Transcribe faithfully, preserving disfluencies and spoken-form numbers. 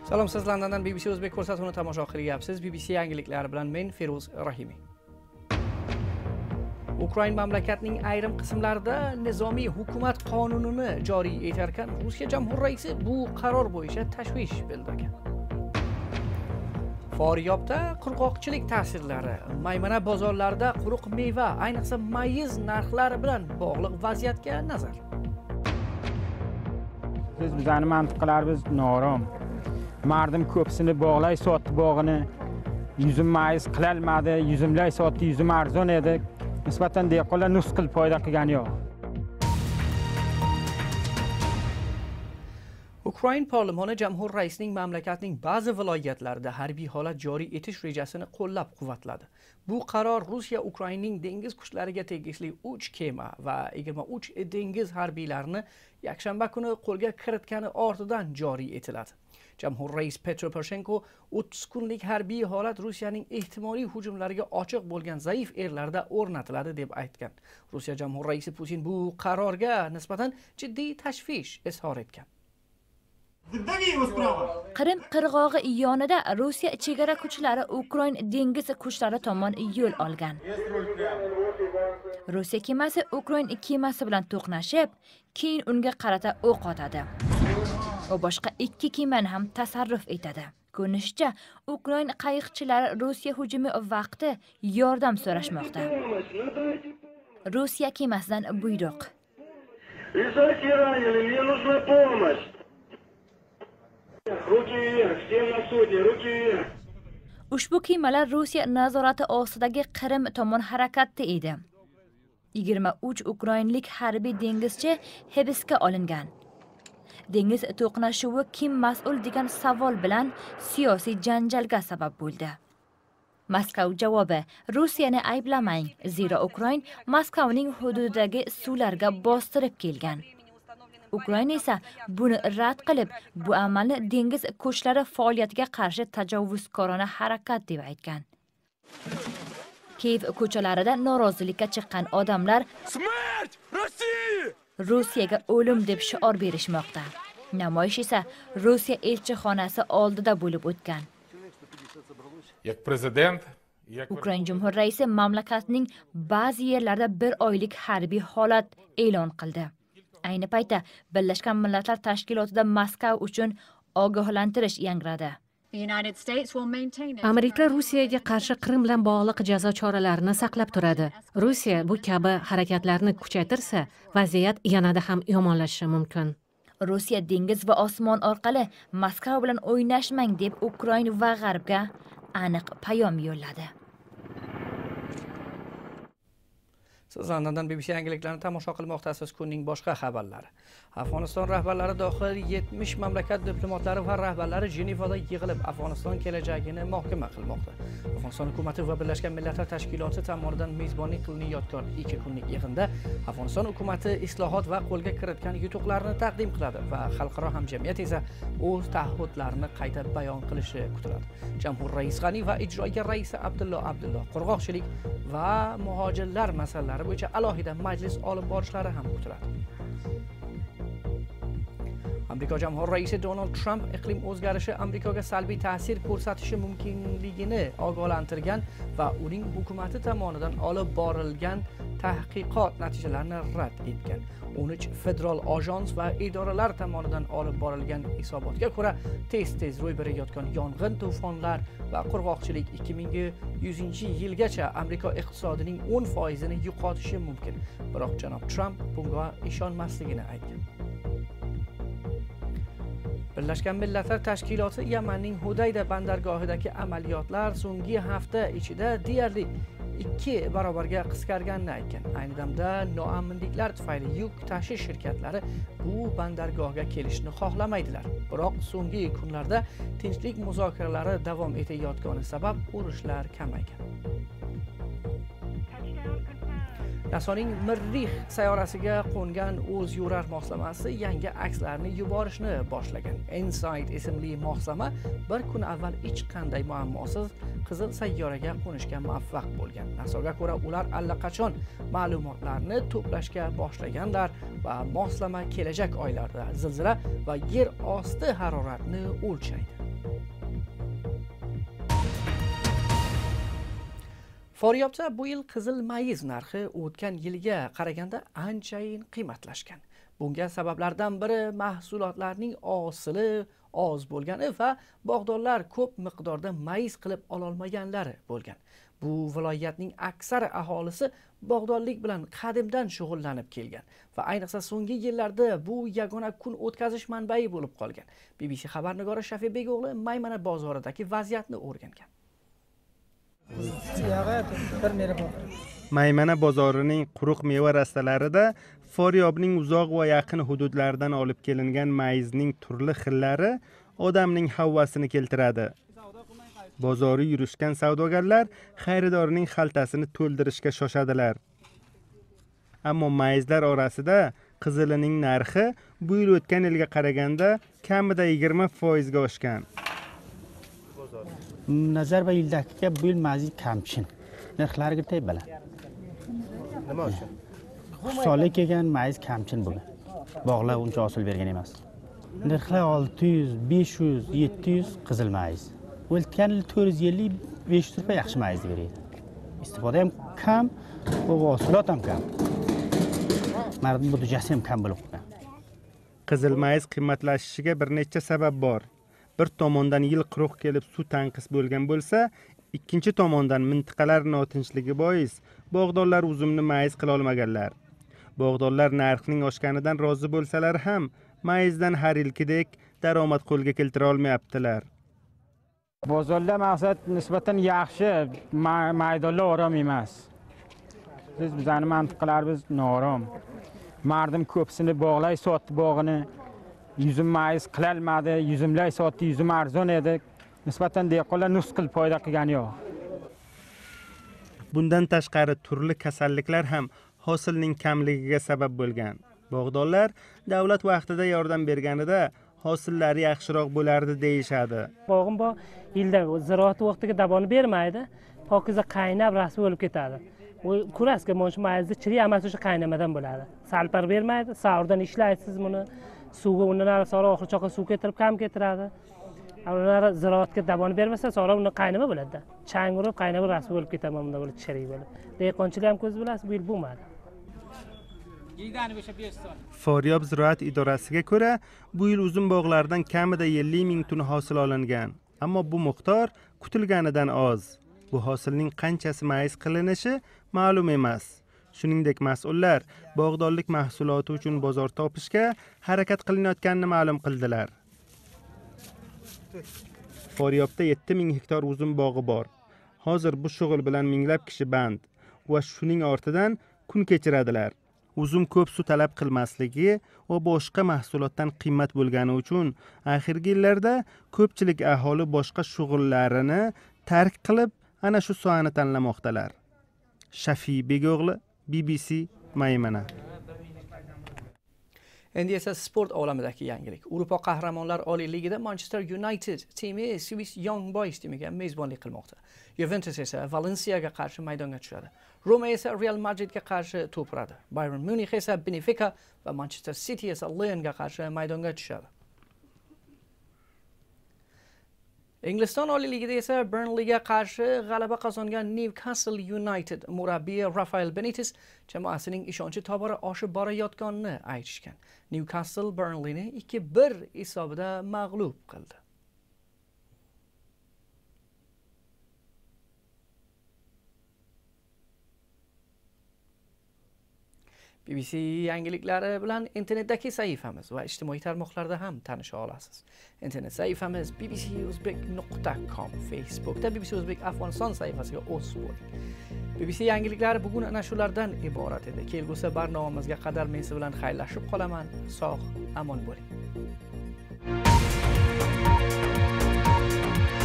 Salom, siz Londondan B B C O'zbek ko'rsatuvini tomosha qilyapsiz. B B C yangiliklari bilan men Feruz Rahimiy. Ukraina mamlakatining ayrim qismlarida nizomiy hukumat qonunini joriy etarkan, Rossiya jamhur raisi bu qaror bo'yicha tashvish bildirgan. Faryobda qurg'oqchilik ta'sirlari, Maymana bozorlarida quruq meva, ayniqsa mayiz narxlari bilan bog'liq vaziyatga nazar. Biz bizani mantiqalarimiz norom. Mardim ko'psini bog'lay sotdi bog'ini. Yuzim mayiz qilolmadi, yuzimlay sotdi, yuzim arzon edi. Nisbatan dehqonlar nus qilib foyda qilgani yo'q. Ukraina parlamentı jamhur raisining mamlakatning ba'zi viloyatlarida harbiy holat joriy etish rejasini qo'llab-quvvatladi. Bu qaror Rossiya Ukrainaning dengiz kuchlariga tegishli uch kema va yigirma uch dengiz harbiylarini yakshanba kuni qo'lga kiritgani ortidan joriy etiladi. Jamhur rais Petro Poroshenko o'ttiz kunlik harbiy holat Rossiyaning ehtimoliy hujumlariga ochiq bo'lgan zaif erlarda o'rnatiladi deb aytgan. Rossiya jamhur raisi Putin bu qarorga nisbatan jiddiy tashvish izhor etgan. Qrim qirg'og'i yonida Rossiya chegara kuchlari Ukraina dengiz kuchlari tomon yo'l olgan. Rossiya kemasi Ukraina kemasi bilan to'qnashib, keyin unga qarata o'q otadi. Va boshqa ikki kemani ham tasarruf etadi. Ko'rinishicha, Ukraina qayiqchilari Rossiya hujumi vaqti yordam so'rashmoqda. Rossiya kemasidan buyruq. Ushbu kemalar Rossiya nazorati ostidagi Qrim tomon harakatda edi. yigirma uch ukrainalik harbiy dengizchi hibsga olingan. Dengiz to'qnashuvi kim mas'ul degan savol bilan siyosiy janjalga sabab bo'ldi. Moskva javobi: Rossiyani ayblamang, zero Ukraina Moskvaning hududidagi suvlarga bostirib kelgan. Ukraina esa buni rad qilib, bu amalni dengiz kuchlari faoliyatiga qarshi tajovuzkorona harakat deb aytgan. Kiev ko'chalarida norozilikka chiqqan odamlar Rossiyaga o'lim deb shior berishmoqda. Namoyish esa Rossiya elchixonasi oldida bo'lib o'tgan. Ukraina jamhur raisi mamlakatning ba'zi yerlarida bir oylik harbiy holat e'lon qildi. Ayni paytda Birlashgan Millatlar Tashkilotida Moskva uchun ogohlantirish yangradi. Amerika Rossiyaga qarshi Qrim bilan bog'liq jazo choralarini saqlab turadi. Rossiya bu kabi harakatlarni kuchaytirsa, vaziyat yanada ham yomonlashishi mumkin. Rossiya dengiz va osmon orqali Moskva bilan o'ynashmang deb Ukraina va G'arbga aniq payom yo'lladi. Siz Londondan B B C yangiliklarini tomosha qilmoqdasiz. Kunning boshqa xabarlari. Afg'oniston rahbarlari dohil yetmish mamlakat diplomatlari va rahbarlari Jenevada yig'ilib, Afg'oniston kelajagini muhokama qilmoqda. Afg'oniston hukumati va Birlashgan Millatlar Tashkiloti tomonidan mezbonlik qilinayotgan ikki kunlik yig'inda Afg'oniston hukumati islohot va qo'lga kiritgan yutuqlarni taqdim qiladi va xalqaro hamjamiyat esa o'z taahhudlarini qayta bayon qilishi kutiladi. Jamhur rais G'ani va ijroiya raisi Abdullo Abdullo qurg'oqchilik va muhojirlar masalalari bo'yicha alohida majlis olib borishlari ham kutiladi. Amerika jamhur raisi Donald Trump iqlim o'zgarishi Amerikaga salbiy ta'sir ko'rsatishi mumkinligini ogohlantirgan va uning hukumati tomonidan olib borilgan tahqiqot natijalarini rad etgan. o'n uch federal ajans va idoralar tomonidan olib borilgan hisobotga ko'ra, tez-tez ro'y berayotgan yong'in, to'fonlar va qurg'oqchilik ikki ming yuzzinchi yilgacha Amerika iqtisodining o'n foizini yo'qotishi mumkin. Biroq janob Trump bunga ishonmasligini aytgan. Birlashgan Millatlar Tashkiloti Yamanning Hudayda bandargohidagi amaliyotlar so'nggi hafta ichida deyarli ikki barobarga qisqarganini aytgan. Ayni damda noaminliklar tufayli yuk tashish shirkatlari bu bandargohga kelishni xohlamaydilar. Biroq so'nggi kunlarda tinchlik muzokaralari davom etayotgani sabab urushlar kamaygan. NASAning Mirrix sayyorasiga qo'ngan o'z yurar moslamasi yangi akslarni yuborishni boshlagan. Insight ismli moslama bir kun avval hech qanday muammosiz qizil sayyoraga qo'nishga muvaffaq bo'lgan. NASAga ko'ra, ular allaqachon ma'lumotlarni to'plashga boshlaganlar va moslama kelajak oylarda zilzila va yer osti haroratni o'lchaydi. Faryobda bu yil qizil mayiz narxi o'tgan yilga qaraganda anchayin qiymatlashgan. Bunga sabablardan biri mahsulotlarning hosili oz bo'lgani va bog'dorlar ko'p miqdorda mayiz qilib ololmaganlari bo'lgan. Bu viloyatning aksar aholisi bog'dorlik bilan qadimdan shug'ullanib kelgan va ayniqsa so'nggi yillarda bu yagona kun o'tkazish manbai bo'lib qolgan. B B C xabarnigori Shafibek o'g'li Maymana bozoridagi vaziyatni o'rgangan. Maymana bozorining quruq meva rastalarida Faryobning uzoq va yaqin hududlaridan olib kelingan mayizning turli xillari odamning havvasini keltiradi. Bozori yurishgan savdogarlar xaridorning xaltasini to'ldirishga shoshadilar. Ammo mayizlar orasida qizilining narxi bu yil o'tgan yilga qaraganda kamida yigirma foiz ga oshgan. Nazar va yildagiga bu yil mayiz kamchin. Narxlariga tey baland. Nima uchun? Xusholi kelgan mayiz kamchin bo'lgan. Bog'lar uncha hosil bergan emas. Narxlar olti yuz, besh yuz, yetti yuz qizil mayiz. O'tgan yil to'rt yuz ellik, besh yuz rupiya yaxshi mayiz beradi. Istifoda ham kam, va hosilot ham kam. Mardum budjasi ham kam bo'lib qolgan. Qizil mayiz qimmatlashishiga bir necha sabab bor. Bir tomondan yil quruq kelib suv tanqis bo'lgan bo'lsa, ikkinchi tomondan mintaqalar notinchligi bois bog'dorlar uzumni mayiz qila olmaganlar. Bog'dorlar narxning oshganidan rozi bo'lsalar ham mayizdan har yilgidek daromad qo'lga keltira olmayaptilar. Bozorda maqsad nisbatan yaxshi, maydonlar orom emas. Biz bizning mantiqalarimiz norom. Mardum ko'psini bog'lay sotdi bog'ini. Yuzum mayiz qilolmadi, yuzumlay sotdi, yuzum arzon edi. Nisbatan dehqonlar nus qilib foyda qilgani yo'q. Bundan tashqari turli kasalliklar ham hosilning kamligiga sabab bo'lgan. Bog'dorlar davlat vaqtida yordam berganida hosillari yaxshiroq bo'lardi deyishadi. Bog'im bor, yilda ziroat vaqtiga davoni bermaydi, pokiza qaynab rasmi bo'lib ketadi. U kurasga mo'sh mayizni chiri emas, o'sha qaynamadan bo'ladi. Salpar bermaydi, savrdan ishlaysiz buni, suvga undan sonra oxirchoqqa suv keltirib kam keltiradi. Ular ziroatga davoni bermasa, sonra uni qaynama bo'ladi. Chang urib, qaynab rasmi bo'lib ketadi, bunda bo'lib chirik bo'lib. Dehqonchilik ham ko'z bilasiz, bu yil bo'lmadi. Faryob ziroat idorasiga ko'ra, bu yil uzum bog'laridan kamida ellik ming tonna hosil olingan. Ammo bu miqdor kutilganidan oz. Bu hosilning qanchasi mayiz qilinishi ma'lum emas. Shuningdek, mas'ullar bog'dorlik mahsuloti uchun bozor topishga harakat qilinayotganini ma'lum qildilar. Faryobda yetti ming hektar uzum bog'i bor. Hozir bu shug'ul bilan minglab kishi band va shuning ortidan kun kechiradilar. Uzum ko'p suv talab qilmasligi va boshqa mahsulotdan qimmat bo'lgani uchun oxirgi yillarda ko'pchilik aholi boshqa shug'ullarini tark qilib ana shu sohani tanlamoqdalar. Shafibek o'g'li, B B C, Maymana. Endi esa sport olamidagi yangilik. Yevropa qahramonlar Oliy Ligida Manchester United timi Swiss Young Boys timiga mezbonlik qilmoqda. Juventus esa Valensiyaga qarshi maydonga tushadi. Roma esa Real Madridga qarshi to'p uradi. Bayern Munich esa Benfica va Manchester City esa Lyonga qarshi maydonga tushadi. Ingliziston Oliy Ligida esa Burnleyga qarshi g'alaba qozongan Newcastle United murabbiyi Rafael Benitez jamoasining ishonchi tobora oshib borayotganini aytishgan. Newcastle Burnleyni ikki bir hisobida mag'lub qildi. B B C yangiliklari bilan internetdagi sahifamiz va ijtimoiy tarmoqlarda ham tanisha olasiz. Internet sahifamiz b b c uzbek nuqta com, Facebookda B B C O'zbek Afg'oniston sahifasiga o'z bo'ling. B B C yangiliklari bugun ana shulardan iborat edi. Kelgusi barnomamizga qadar men siz bilan xayrlashib qolaman. Sog', amon bo'ling.